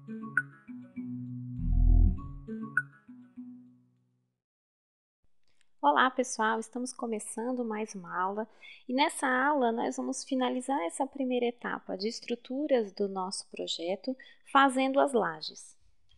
Olá pessoal, estamos começando mais uma aula e nessa aula nós vamos finalizar essa primeira etapa de estruturas do nosso projeto fazendo as lajes.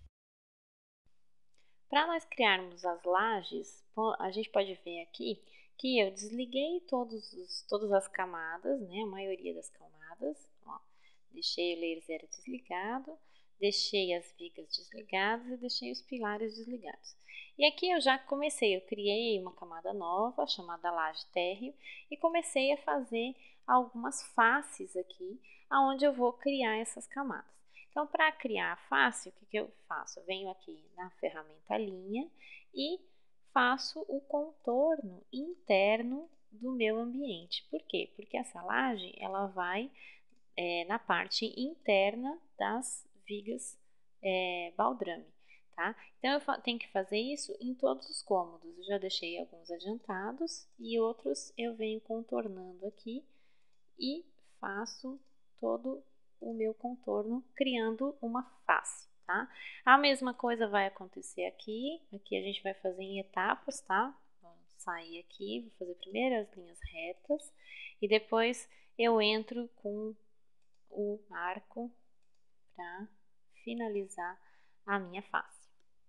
Para nós criarmos as lajes, a gente pode ver aqui que eu desliguei todas as camadas, né, a maioria das camadas, ó, deixei o layer 0 desligado, deixei as vigas desligadas e deixei os pilares desligados. E aqui eu já eu criei uma camada nova chamada laje térreo e comecei a fazer algumas faces aqui, aonde eu vou criar essas camadas. Então, para criar a face, o que eu faço? Eu venho aqui na ferramenta linha e faço o contorno interno do meu ambiente. Por quê? Porque essa laje ela vai na parte interna das vigas baldrame, tá? Então, eu tenho que fazer isso em todos os cômodos. Eu já deixei alguns adiantados e outros eu venho contornando aqui e faço todo o meu contorno criando uma face, tá? A mesma coisa vai acontecer aqui. Aqui a gente vai fazer em etapas, tá? Vou sair aqui, vou fazer primeiro as linhas retas e depois eu entro com o arco para finalizar a minha face.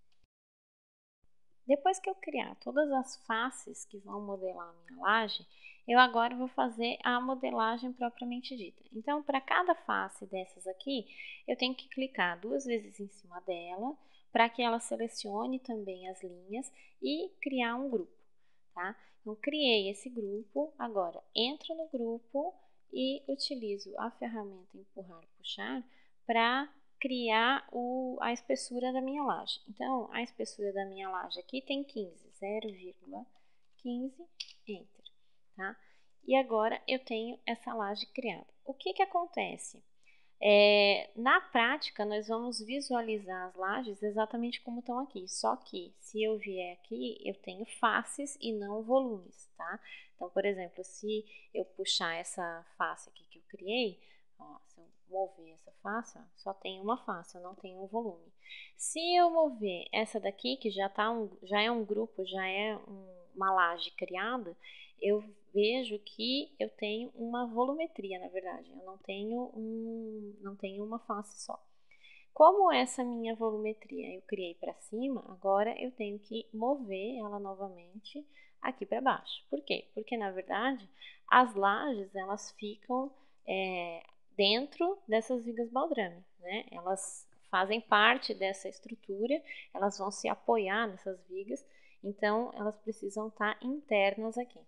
Depois que eu criar todas as faces que vão modelar a minha laje, eu agora vou fazer a modelagem propriamente dita. Então, para cada face dessas aqui, eu tenho que clicar 2 vezes em cima dela, para que ela selecione também as linhas e criar um grupo, tá? Então, criei esse grupo, agora entro no grupo e utilizo a ferramenta empurrar e puxar para criar a espessura da minha laje. Então, a espessura da minha laje aqui tem 15, 0,15, enter, tá? E agora eu tenho essa laje criada. O que acontece? Na prática, nós vamos visualizar as lajes exatamente como estão aqui, só que se eu vier aqui, eu tenho faces e não volumes, tá? Então, por exemplo, se eu puxar essa face aqui que eu criei, ó, se eu mover essa face, ó, só tem uma face, eu não tenho um volume. Se eu mover essa daqui, que já é um grupo, uma laje criada, eu vejo que eu tenho uma volumetria, na verdade, eu não tenho uma face só. Como essa minha volumetria eu criei para cima, agora eu tenho que mover ela novamente aqui para baixo. Por quê? Porque, na verdade, as lajes, elas ficam dentro dessas vigas baldrame, né? Elas fazem parte dessa estrutura, elas vão se apoiar nessas vigas, então elas precisam estar internas aqui.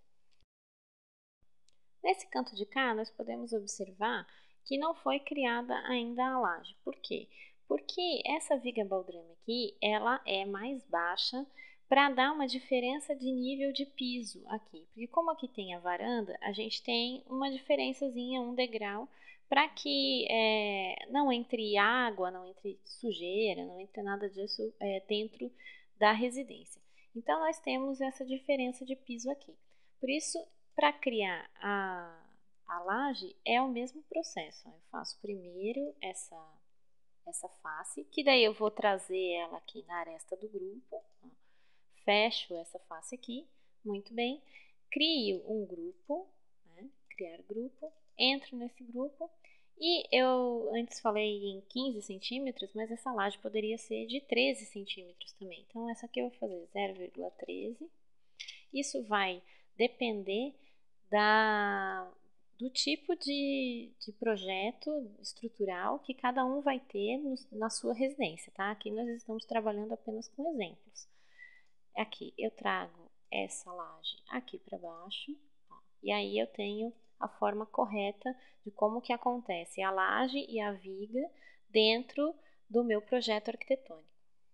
Nesse canto de cá, nós podemos observar que não foi criada ainda a laje. Por quê? Porque essa viga baldrame aqui, ela é mais baixa para dar uma diferença de nível de piso aqui. Porque como aqui tem a varanda, a gente tem uma diferençazinha, um degrau, para que não entre água, não entre sujeira, não entre nada disso dentro da residência. Então, nós temos essa diferença de piso aqui. Por isso, para criar a laje é o mesmo processo. Eu faço primeiro essa face, que daí eu vou trazer ela aqui na aresta do grupo. Ó. Fecho essa face aqui, muito bem. Crio um grupo, né? Criar grupo, entro nesse grupo. E eu antes falei em 15 centímetros, mas essa laje poderia ser de 13 centímetros também. Então, essa aqui eu vou fazer 0,13. Isso vai depender do tipo de projeto estrutural que cada um vai ter na sua residência, tá? Aqui nós estamos trabalhando apenas com exemplos. Aqui eu trago essa laje aqui para baixo, ó, e aí eu tenho a forma correta de como que acontece a laje e a viga dentro do meu projeto arquitetônico.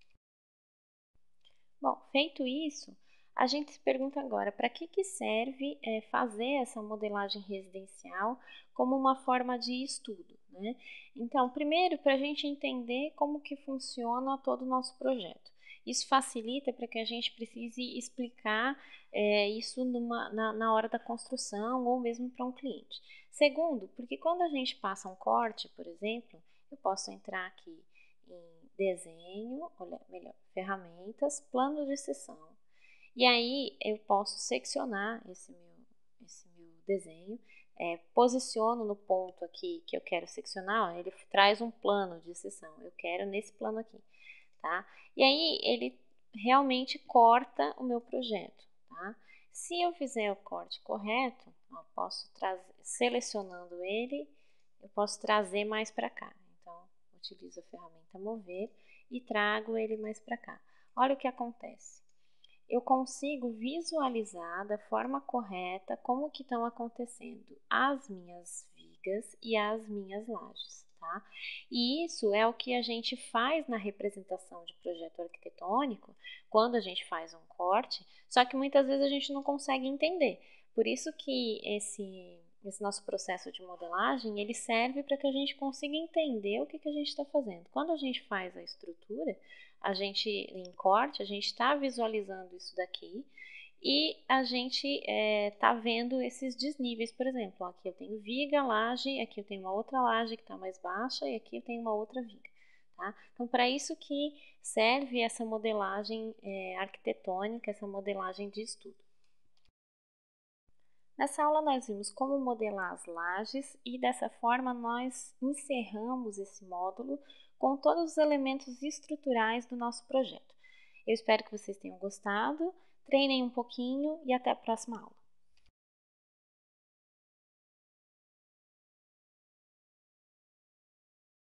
Bom, feito isso, a gente se pergunta agora, para que serve fazer essa modelagem residencial como uma forma de estudo, né? Então, primeiro, para a gente entender como que funciona todo o nosso projeto. Isso facilita para que a gente precise explicar isso na hora da construção ou mesmo para um cliente. Segundo, porque quando a gente passa um corte, por exemplo, eu posso entrar aqui em desenho, olha, melhor, ferramentas, plano de seção. E aí eu posso seccionar esse meu desenho, posiciono no ponto aqui que eu quero seccionar, ó, ele traz um plano de seção, eu quero nesse plano aqui, tá? E aí ele realmente corta o meu projeto, tá? Se eu fizer o corte correto, ó, posso trazer, selecionando ele, eu posso trazer mais para cá. Então, utilizo a ferramenta mover e trago ele mais para cá. Olha o que acontece. Eu consigo visualizar da forma correta como que estão acontecendo as minhas vigas e as minhas lajes, tá? E isso é o que a gente faz na representação de projeto arquitetônico, quando a gente faz um corte, só que muitas vezes a gente não consegue entender. Por isso que esse nosso processo de modelagem, ele serve para que a gente consiga entender o que a gente está fazendo. Quando a gente faz a estrutura, a gente, em corte, a gente está visualizando isso daqui e a gente está vendo esses desníveis, por exemplo, ó, aqui eu tenho viga, laje, aqui eu tenho uma outra laje que está mais baixa e aqui eu tenho uma outra viga. Tá? Então, para isso que serve essa modelagem arquitetônica, essa modelagem de estudo. Nessa aula nós vimos como modelar as lajes e dessa forma nós encerramos esse módulo com todos os elementos estruturais do nosso projeto. Eu espero que vocês tenham gostado, treinem um pouquinho e até a próxima aula.